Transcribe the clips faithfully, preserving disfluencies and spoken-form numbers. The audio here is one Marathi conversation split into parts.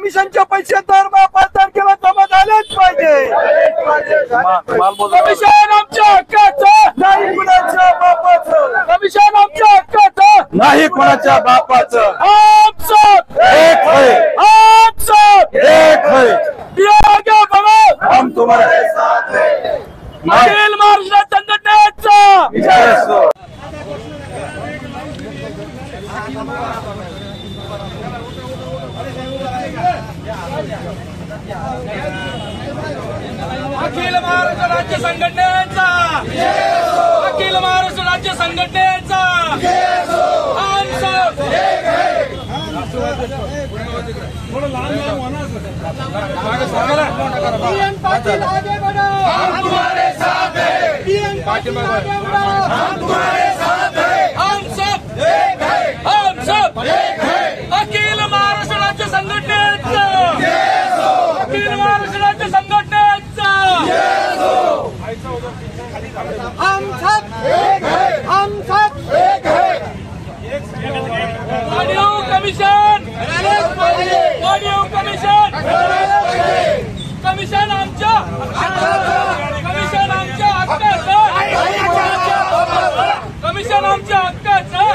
कमिशनचे पैसे दर पाच तारखेला जमा झालेच पाहिजे। कमिशन आमच्या हक्काचं नाही कुणाच्या बापाचं, कमिशन आमच्या हक्काचं नाही कोणाच्या बापाचं। हम सब एक है, हम सब एक है, आगे बढ़ो, हम तुम्हारे साथ हैं। अखिल महाराष्ट्र संघटनेचा जय हो। अखिल महाराष्ट्र राज्य संघटनेचा, अखिल महाराष्ट्र राज्य संघटनेचा हम सब पाटिल आगे बढ़ो, हम तुम्हारे साथ हैं। पाटिल आगे बढ़ो, हम तुम्हारे साथ हैं। हम सब एक है, हम सब एक है। अखिल महाराष्ट्र राज्य संघटनेचा, अखिल महाराष्ट्र राज्य संघटनेचा हम सब एक है, हम सब एक है। Audio commission, audio commission, commission आमच्या कमिशन आमच्या हक्काचं, कमिशन आमच्या हक्काचं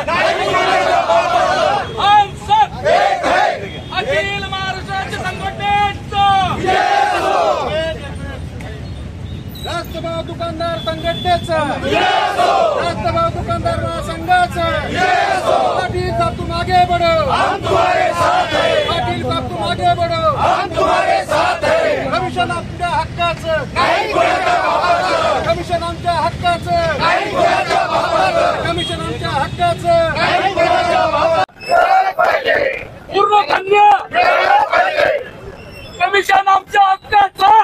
हम सब एक है। अखिल महाराष्ट्र राज्य संघटनेचं, राष्ट्रभाव दुकानदार संघटनेचं, राष्ट्रभाव दुकानदार महासंघाचं पाटील साहब तुम आगे बढ़ो, हम तुम्हारे साथ हैं। पाटील साहब तुम आगे बढ़ो, हम तुम्हारे साथ हैं। कमिशन आमच्या हक्काचं नाही कुणाच्या बापाचं, कमिशन आमच्या हक्काचं नाही कुणाच्या बापाचं, कमिशन आमच्या हक्काचं नाही कुणाच्या बापाचं। पूर्ण धन्य कमिशन आमच्या हक्काचं,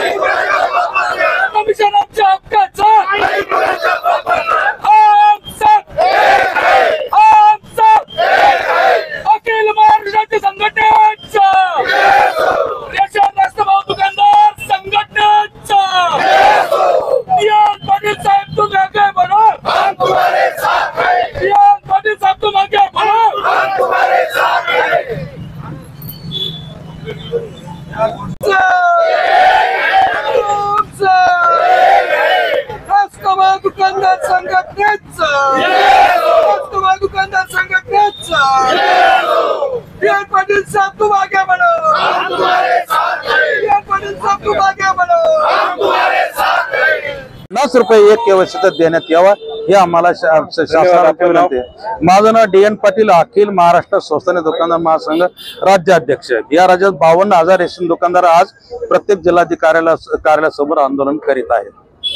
कमिशन आमच्या हक्काचं हम सब एक है, हम सब एक है। अखिल महाराष्ट्र संघटनेचं, रेशन राष्ट्रभाव दुकानदार संघटनेचं नियम पाटील साहेब तुम आगे बढ़ो, हम तुम्हारे साथ हैं। नियम पाटील साहेब तुम आगे बढ़ो, हम तुम्हारे साथ हैं। राष्ट्रभाव दुकानदार संघटनेचं, राष्ट्रभाव दुकानदार संघटनेचं पाटील साहब तुम आगे बढ़ो, हम तुम्हारे साथ हैं। पाटील साहब तुम आगे बढ़ो, हम तुम्हारे साथ हैं। पन्नास रुपये एक केवळ देण्यात यावा हे आम्हाला शासनाला विनंती आहे। माझं नाव डी एन पाटील, अखिल महाराष्ट्र स्वस्त दुकानदार महासंघ राज्याध्यक्ष। या राज्यात बावन्न हजार रेशन दुकानदार आज प्रत्येक जिल्हाधिकाऱ्याला कार्यालयासमोर आंदोलन करीत आहेत।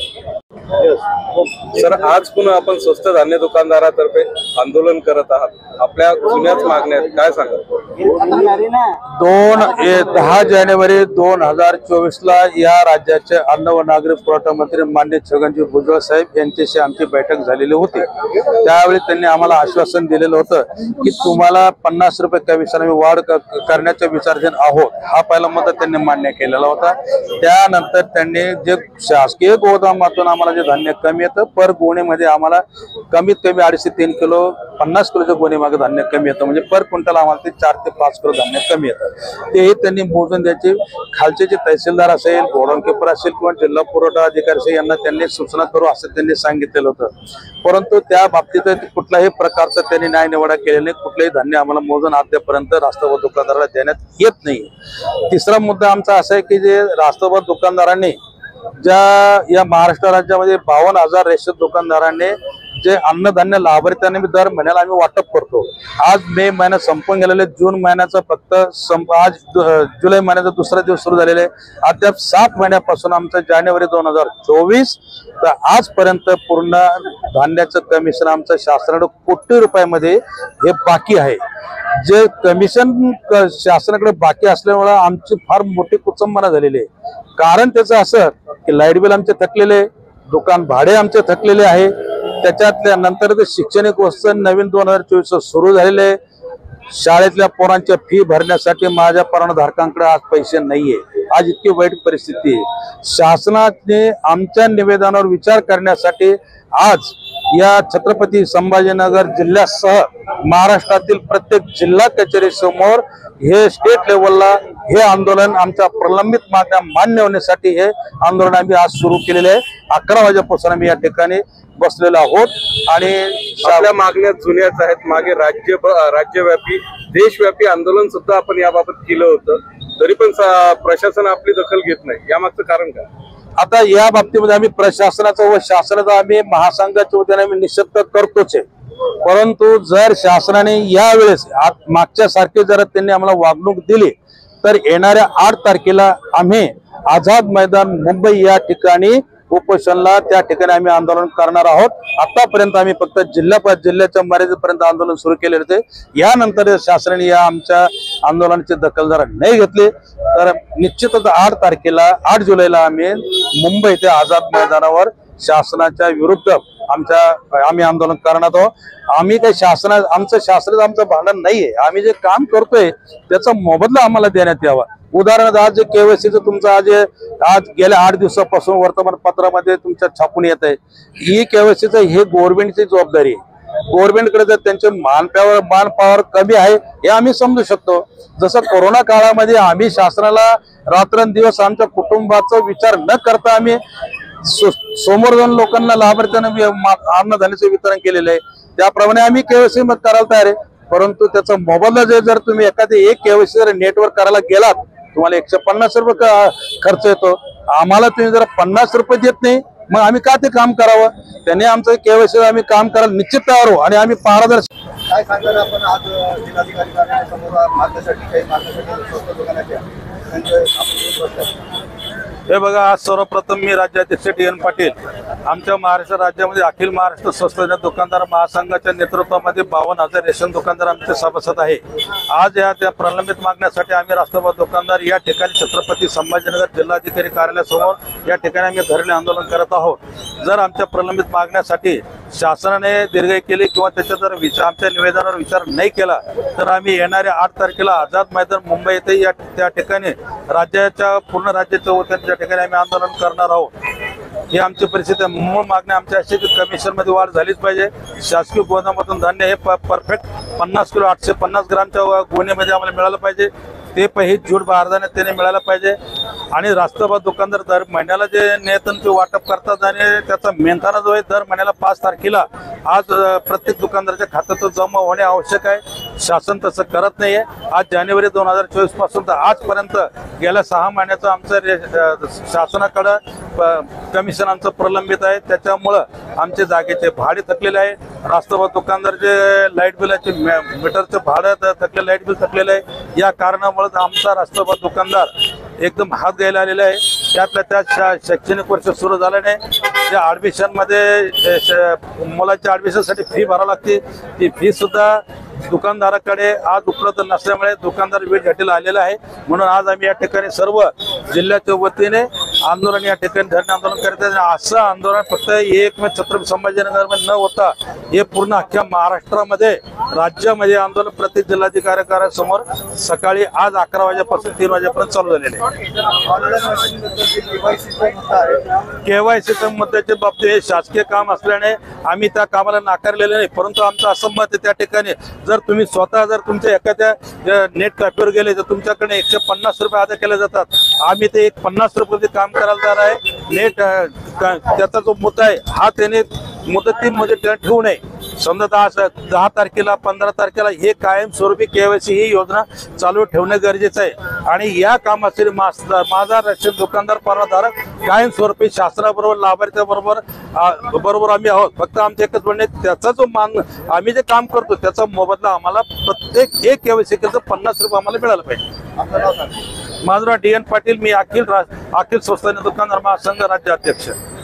सर, आज पुन्हा आपण स्वस्त धान्य दुकानदारातर्फे आंदोलन करत आहात, आपल्या जुन्याच मागण्या आहेत, काय सांगा? दोन दहा जानेवारी दोन हजार चोवीस ला या राज्याचे अन्न व नागरी पुरवठा मंत्री माननीय छगनजी भुजबळ साहेब यांच्याशी आमची बैठक झालेली होती। त्यावेळी त्यांनी आम्हाला आश्वासन दिलेलं होतं की तुम्हाला पन्नास रुपये कमिशन आम्ही वाढ करण्याच्या विचाराधीन आहोत, हा पहिला मुद्दा त्यांनी मान्य केलेला होता। त्यानंतर त्यांनी जे शासकीय गोदामातून आम्हाला जे धान्य कमी येतं, पर गोणीमध्ये आम्हाला कमीत कमी अडीचशे तीन किलो पन्नास किलोच्या गोणी मागे धान्य कमी येतं, म्हणजे पर क्विंटल आम्हाला ते चार ते पाच किलो धान्य कमी येतं। तेही त्यांनी मोजून द्यायचे। खालचे जे तहसीलदार असेल, गोडाऊन कीपर असेल किंवा जिल्हा पुरवठा अधिकारी असेल यांना त्यांनी सूचना करू असं त्यांनी सांगितलेलं होतं, परंतु त्या बाबतीत कुठल्याही प्रकारचा त्यांनी न्याय निवाडा केलेला नाही। कुठलेही धान्य आम्हाला मोजून अद्यापर्यंत राष्ट्रवाद दुकानदाराला देण्यात येत नाही। तिसरा मुद्दा आमचा असा आहे की जे राष्ट्रवाद दुकानदारांनी ज्या या महाराष्ट्र राज्यामध्ये बावन्न हजार रेशन दुकानदारांनी जे अन्नधान्य लाभार्थ्यांना दर महिन्याला आम्ही वाटप करतो, आज मे महिना संपून गेलेले, जून महिन्याचा फक्त आज जुलै महिन्याचा दुसरा दिवस सुरू झालेले, अद्याप सात महिन्यापासून आमचं जानेवारी दोन हजार चोवीस तर आजपर्यंत पूर्ण धान्याचं कमिशन आमचं शासनाकडे कोटी रुपयामध्ये हे बाकी आहे। जे कमिशन शासनाकडे बाकी असल्यामुळे आमची फार मोठी कुचंबना झालेली आहे। कारण त्याचं असं की लाईट बिल आमचे थकलेले, दुकान भाडे आमचे थकलेले आहे, त्याच्यातल्या नंतर शैक्षणिक वर्ष नवीन दोन हजार चोवीस सुरू झालेले, शाळेतल्या पोरांच्या फी भरण्यासाठी माझ्या परवानाधारकांकडे आज पैसे नाहीये। आज इतकी वाईट परिस्थिती आहे। शासनाने आमच्या निवेदनावर विचार करण्यासाठी आज या छत्रपती संभाजीनगर जिल्ह्यासह महाराष्ट्रातील प्रत्येक जिल्हा कचेरी समोर हे स्टेट लेवलला हे आंदोलन आमच्या प्रलंबित मागण्या मान्य होण्यासाठी हे आंदोलन आम्ही आज सुरू केलेले आहे. अकरा वाजेपासून आम्ही या ठिकाणी बसलेलो आहोत आणि आपल्या मागण्या जुन्याच आहेत. मागे राज्य राज्यव्यापी देशव्यापी आंदोलन सुद्धा आपण याबाबत केलं होतं, तरी पण प्रशासन आपली दखल घेत नाही. यामागचं कारण काय? आता या बाबतीमध्ये आम्ही प्रशासनाचा व शासनाचा आम्ही महासंघाच्या वतीने आम्ही निषेध करतोच आहे. परंतु जर शासनाने यावेळेस मागच्या सारखे जर त्यांनी आम्हाला वागणूक दिली तर येणाऱ्या आठ तारखेला आम्ही आझाद मैदान मुंबई या ठिकाणी उपोषणला त्या ठिकाणी आम्ही आंदोलन करणार आहोत. आतापर्यंत आम्ही फक्त जिल्हा जिल्ह्याच्या मर्यादेपर्यंत आंदोलन सुरू केले होते. यानंतर शासनाने या आमच्या आंदोलनाची दखल जर नाही घेतली तर निश्चितच आठ तारखेला आठ जुलैला आम्ही मुंबई ते आझाद मैदानावर शासनाच्या विरुद्ध आमच्या आम्ही आंदोलन करणार आहोत. आम्ही काही शासना आमचं शासनाचं आमचं भांडण नाहीये. आम्ही जे काम करतोय त्याचा मोबदला आम्हाला देण्यात यावा. उदाहरणार्थ आज जे केवायसीचं तुमचं आज आज गेल्या आठ दिवसापासून वर्तमानपत्रामध्ये तुमच्या छापून येत आहे, ही केवायसीचं हे गव्हर्नमेंटची जबाबदारी आहे. गव्हर्नमेंटकडे जर त्यांचे मानपावर मानपावर कमी आहे हे आम्ही समजू शकतो. जसं कोरोना काळामध्ये आम्ही शासनाला रात्रंदिवस आमच्या कुटुंबाचा विचार न करता आम्ही समोर जाऊन लोकांना लाभार्थ्यांना अन्नधान्याचं वितरण केलेलं आहे, त्याप्रमाणे आम्ही केवायसी मत करायला तयार आहे. परंतु त्याचा मोबदला जे जर तुम्ही एखादी एक केवायसी जर नेटवर्क करायला गेलात तुम्हाला एकशे पन्नास रुपये खर्च येतो. आम्हाला तुम्ही जर पन्नास रुपये देत नाही मग आम्ही का ते काम करावं? त्याने आमचं केवायसी आम्ही काम करायला निश्चित तयार हो आणि आम्ही पारदर्शक काय सांगणार आपण आज जिल्हाधिकारी कार्यालयासमोर मागण्यासाठी काही मागण्यासाठी हे बघा, आज सर्वप्रथम मी राज्याध्यक्ष डी एन पाटील आमच्या महाराष्ट्र राज्यामध्ये अखिल महाराष्ट्र स्वस्त दुकानदार महासंघाच्या नेतृत्वामध्ये बावन्न हजार रेशन दुकानदार आमचे सभासद आहे. आज या त्या प्रलंबित मागण्यासाठी आम्ही राष्ट्रवादी दुकानदार या ठिकाणी छत्रपती संभाजीनगर जिल्हाधिकारी कार्यालयासमोर या ठिकाणी आम्ही धरणे आंदोलन करत आहोत. जर आमच्या प्रलंबित मागण्यासाठी शासनाने दिरगाई केली किंवा त्याच्या जर विचार आमच्या निवेदनावर विचार नाही केला तर आम्ही येणाऱ्या आठ तारखेला आझाद मैदान मुंबई येथे या त्या ठिकाणी राज्याच्या पूर्ण राज्याच्या वतीने त्या ठिकाणी आम्ही आंदोलन करणार आहोत. ही आमची परिस्थिती आहे. मूळ मागणी आमच्या अशी की कमिशन मध्ये वाढ झालीच पाहिजे. शासकीय गोदामातून धान्य हे परफेक्ट पन्नास किलो आठशे पन्नास ग्रामच्या गोणीमध्ये आम्हाला मिळालं पाहिजे. ते पहिली जूट बारदाने त्याने मिळायला पाहिजे. आणि राष्ट्रवाद दुकानदार दर महिन्याला जे नेतृत्व वाटप करतात आणि त्याचा मेहनताना जो आहे दर महिन्याला पाच तारखेला आज प्रत्येक दुकानदाराच्या खात्यात जमा होणे आवश्यक आहे. शासन तसं करत नाहीये. आज जानेवारी दोन हजार चोवीस पासून तर आजपर्यंत गेल्या सहा महिन्याचं आमचं शासनाकडं कमिशन आमचं प्रलंबित आहे. त्याच्यामुळं आमचे जागेचे भाडे थकलेले आहे. राष्ट्रवाद दुकानदारचे लाईट बिलाचे मीटरचं भाडं थकलेलं लाईट बिल थकलेलं आहे. या कारणामुळे आमचा राष्ट्रवाद दुकानदार एकदम हात घ्यायला आलेला आहे. त्यातल्या त्यात शैक्षणिक वर्ष सुरू झाल्याने त्या ऍडमिशन मध्ये मुलांच्या ऍडमिशनसाठी फी भरावी लागते. ती फी सुद्धा दुकानदाराकडे आज उपलब्ध नसल्यामुळे दुकानदार वेळ घाटीला आलेला आहे. म्हणून आज आम्ही या ठिकाणी सर्व जिल्ह्याच्या वतीने आंदोलन या ठिकाणी धरणे आंदोलन करत आहे. असं आंदोलन फक्त एक छत्रपती संभाजीनगर मध्ये न होता हे पूर्ण अख्ख्या महाराष्ट्रामध्ये राज्यामध्ये आंदोलन प्रत्येक जिल्हाधिकारी कार्यालयासमोर सकाळी आज अकरा वाजेपासून तीन वाजेपर्यंत चालू झालेले आहे. केवायसीच्या मुद्द्याच्या बाबतीत हे शासकीय काम असल्याने आम्ही त्या कामाला नाकारलेले नाही. परंतु आमचं असं मत आहे त्या ठिकाणी जर तुम्ही स्वतः जर तुमच्या एखाद्या नेट कॅफेवर गेले तर तुमच्याकडे एकशे पन्नास रुपये अदा केले जातात. आम्ही ते एक पन्नास रुपये काम करायला तयार आहे. नेट त्याचा जो मुद्दा आहे हा त्याने मुदतीमध्ये ठेवू नये. समजा दहा दहा तारखेला पंधरा तारखेला हे कायमस्वरूपी केवायसी ही योजना चालू ठेवणं गरजेचं आहे. आणि या कामासाठी माझा रेशन दुकानदार परवाधारक कायमस्वरूपी शासनाबरोबर लाभार्थ्याबरोबर बरोबर आम्ही आहोत. फक्त आमचे एकच म्हणणे त्याचा जो मान आम्ही जे काम करतो त्याचा मोबदला आम्हाला प्रत्येक एक केवायसी करता पन्नास रुपये आम्हाला मिळालं पाहिजे. माझं नाव डी एन पाटील, मी अखिल अखिल स्वस्त दुकानदार महासंघ राज्याध्यक्ष.